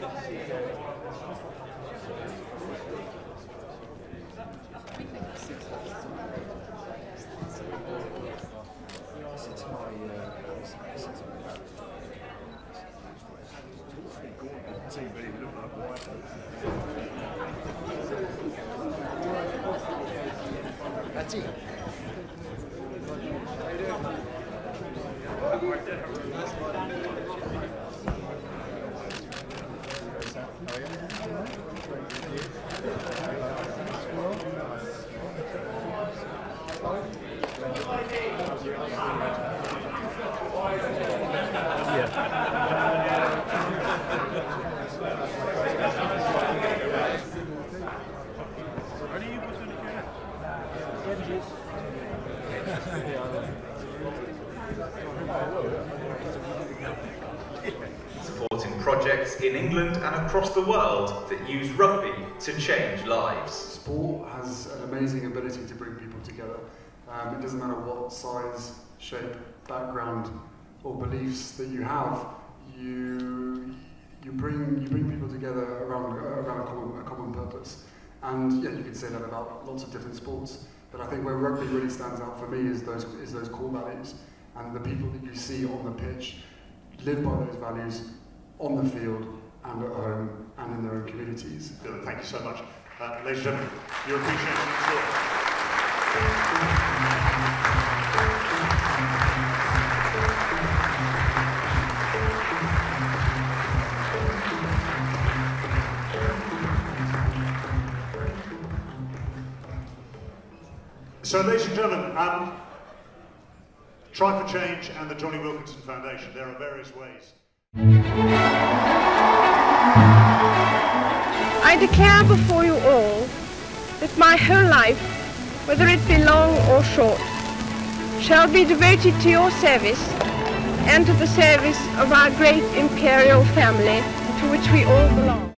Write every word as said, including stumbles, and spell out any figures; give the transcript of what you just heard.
That's it. Supporting projects in England and across the world that use rugby to change lives. Sport has an amazing ability to bring people together. Um, it doesn't matter what size, shape, background or beliefs that you have, you you bring you bring people together around around a common, a common purpose. And yeah, you could say that about lots of different sports. But I think where rugby really stands out for me is those is those core values, and the people that you see on the pitch live by those values on the field and at home and in their own communities. Thank you so much. Uh, ladies and gentlemen, you're appreciated. So, ladies and gentlemen, um, Try for Change and the Jonny Wilkinson Foundation. There are various ways. I declare before you all that my whole life, whether it be long or short, shall be devoted to your service and to the service of our great imperial family to which we all belong.